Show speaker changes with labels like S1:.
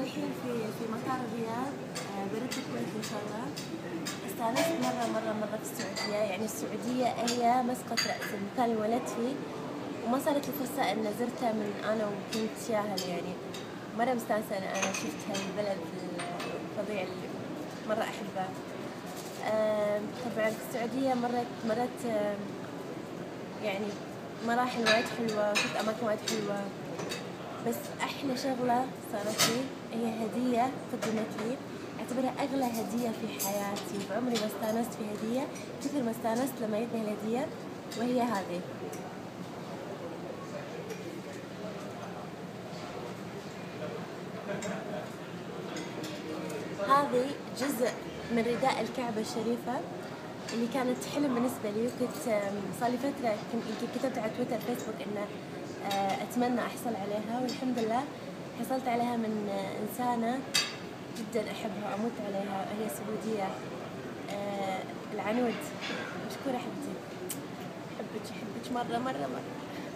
S1: الحين في مطار الرياض، برد الكويت إن شاء الله. استانست مرة في السعودية، يعني السعودية هي مسقط رأس المكان اللي ولدت فيه، وما صارت لي فرصة إن زرتها من أنا وكنت ياهل يعني. مرة مستانسة أنا شفت هالبلد الفظيع اللي مرة أحبه. طبعا في السعودية مرت يعني مراحل وايد حلوة، وشفت أماكن وايد حلوة، بس أحلى شغلة صارت لي هي هدية قدمت لي، أعتبرها أغلى هدية في حياتي، بعمري ما استانست في هدية كثر ما استانست لما جتني الهدية، وهي هذه. هذه جزء من رداء الكعبة الشريفة اللي كانت حلم بالنسبة لي، وكنت صار لي فترة كتبت على تويتر فيسبوك إنه أتمنى أحصل عليها، والحمد لله حصلت عليها من إنسانة جدا أحبها وأموت عليها، هي سعودية، العنود. مشكورة حبتي، أحبك مرة.